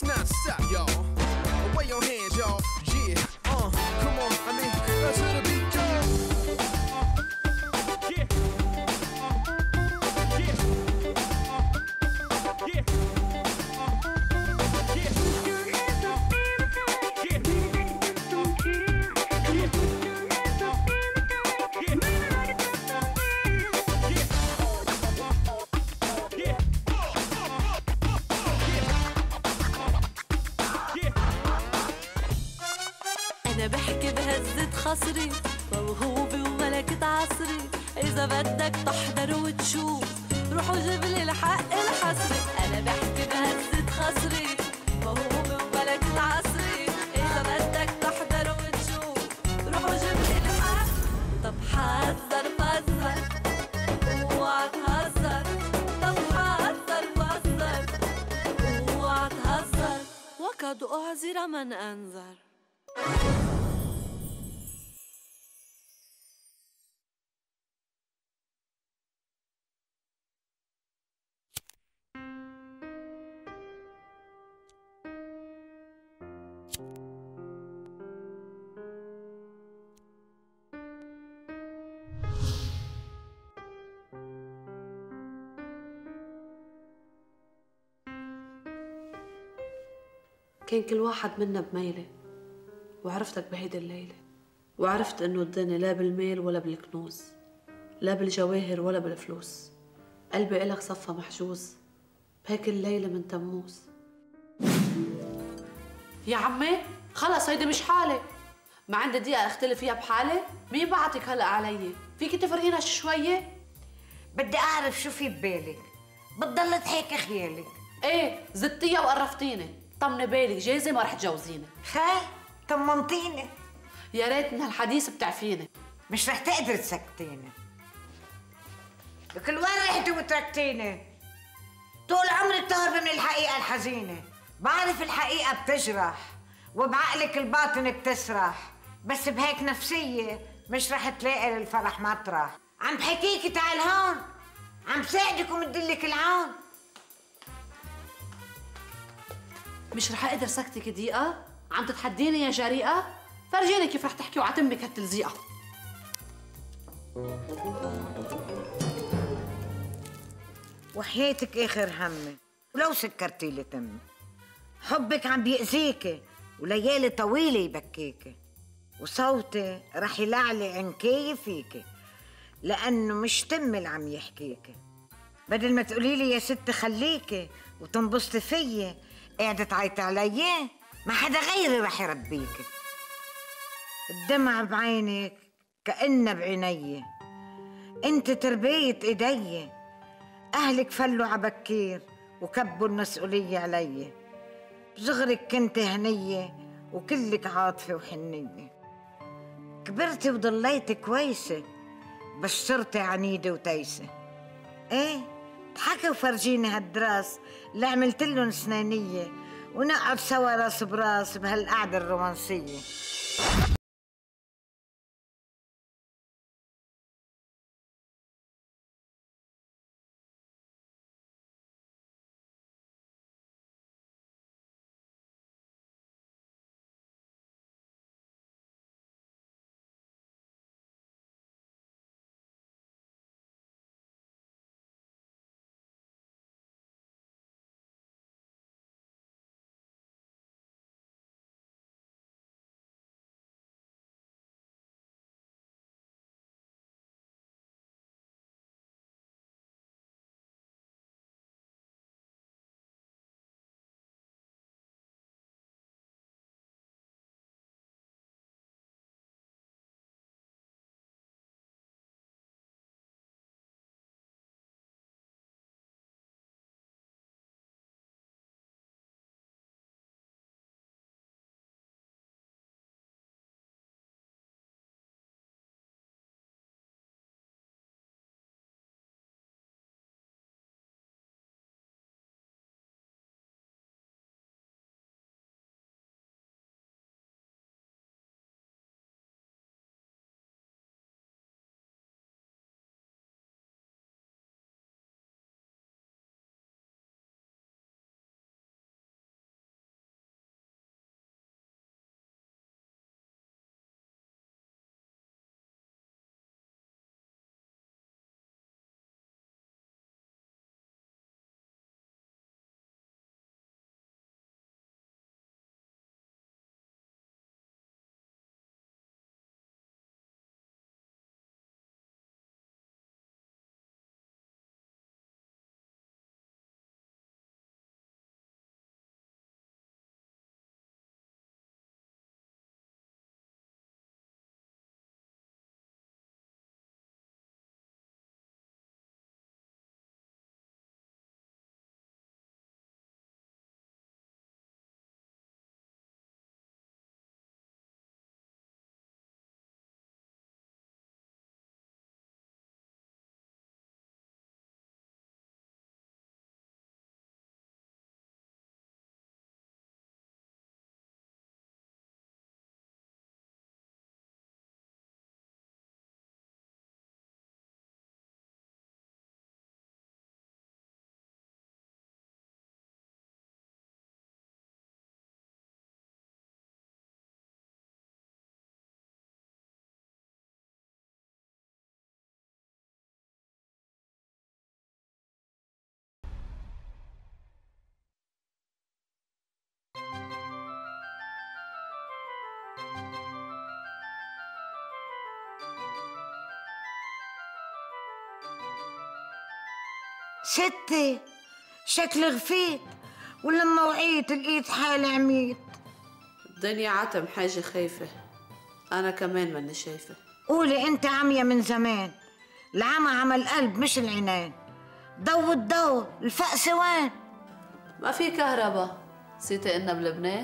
non-stop, y'all. Away your hands, y'all. Yeah, come on, I mean, to the beat, y'all. Yeah. Yeah. Yeah. أنا بحكي بهزة خصري موهوبة وملكة عصري، إذا بدك تحضر وتشوف روح وجيب لي الحق الحصري. أنا بحكي بهزة خصري موهوبة وملكة عصري، إذا بدك تحضر وتشوف روح وجيب لي الحق. طب حذر فزر اوعى تهزر، طب حذر فزر اوعى تهزر، وقد أعذر من أنذر. كان كل واحد منا بميلة، وعرفتك بهيدي الليلة، وعرفت إنه الدنيا لا بالمال ولا بالكنوز، لا بالجواهر ولا بالفلوس. قلبي إلك صفى محجوز بهيك الليلة من تموز. يا عمي خلص هيدي مش حالة، ما عندي دقيقة اختلف فيها بحالة. مين بعتك هلا علي؟ فيكي تفرقينا شوية؟ بدي اعرف شو في ببالك، بتضل تحكي خيالك. ايه زدتيها وقرفتيني. طمني بالك جايزة ما رح تجوزيني. خال طمنتيني. يا ريت من هالحديث بتعفيني. مش رح تقدر تسكتيني. لكل وين رحتي وتركتيني؟ طول عمرك تهربي من الحقيقة الحزينة. بعرف الحقيقة بتجرح وبعقلك الباطن بتسرح، بس بهيك نفسية مش رح تلاقي للفرح مطرح. عم بحكيكي تعال هون، عم بساعدك ومدلك العون. مش رح اقدر سكتك دقيقة؟ عم تتحديني يا جريئة؟ فرجيني كيف رح تحكي وعتمك هالتلزيقة. وحياتك اخر همي ولو سكرتي لي تمي. حبك عم بيأذيكي وليالي طويلة يبكيكي، وصوتي رح يلعلي عنكاية فيكي لأنه مش تمي اللي عم يحكيكي. بدل ما تقولي لي يا ست خليكي وتنبسطي فيي، قاعدة تعيطي علي، ما حدا غيري رح يربيكي. الدمع بعينك كأنه بعيني، انت تربية ايدي. اهلك فلوا عبكير وكبوا المسؤولية علي. بصغرك كنت هنية وكلك عاطفة وحنية. كبرتي وضليتي كويسة بس صرتي عنيدة وتيسة. ايه اضحكي وفرجيني هالدراس اللي عملتلن سنانية، ونقعد سوا راس براس بهالقعدة الرومانسية. ستي شكلي غفيت، ولما وعيت لقيت حالي عميت. الدنيا عتم حاجة خايفة، أنا كمان ماني شايفة. قولي انت عمية من زمان، العمى عمى القلب مش العينين. ضو الضو الفقس وين؟ ما في كهرباء، نسيتي إننا بلبنان؟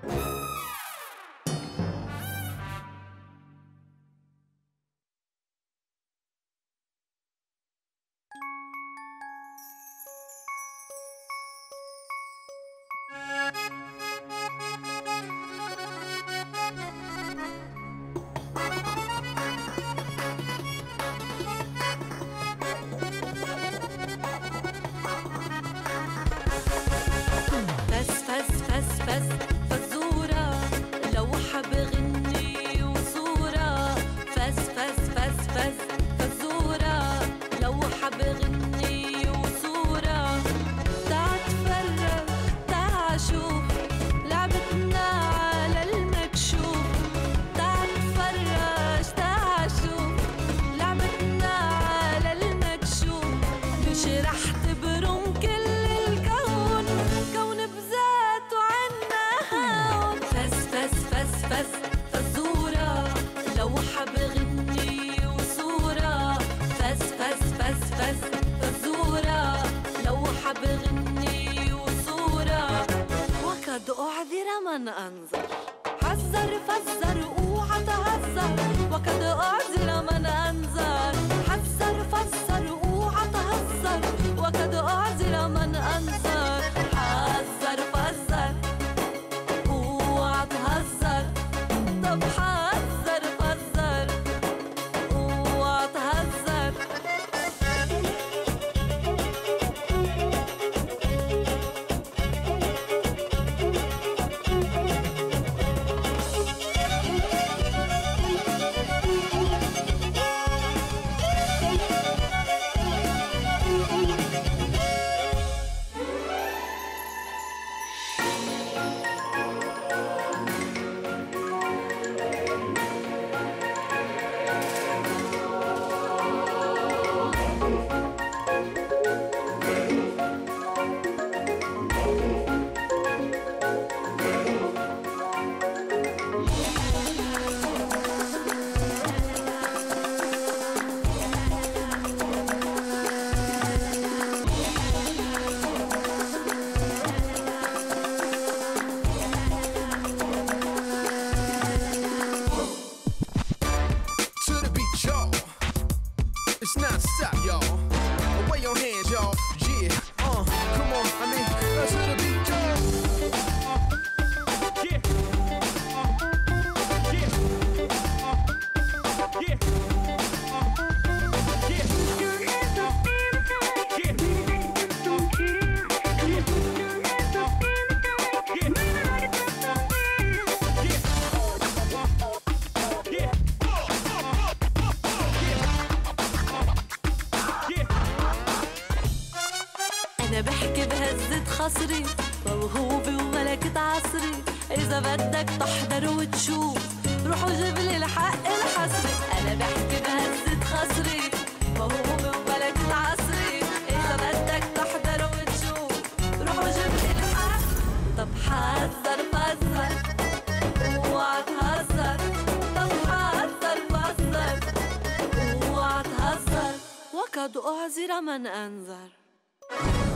خصري موهوبة وملكة عصري، إذا بدك تحضر وتشوف روح وجيب لي الحق الحصري. أنا بحكي بهزة خصري موهوبة وملكة عصري، إذا بدك تحضر وتشوف روح وجيب لي الحق. طب حذر فزر اوعى تهزر، طب حذر فزر اوعى تهزر، وقد أعذر من أنذر.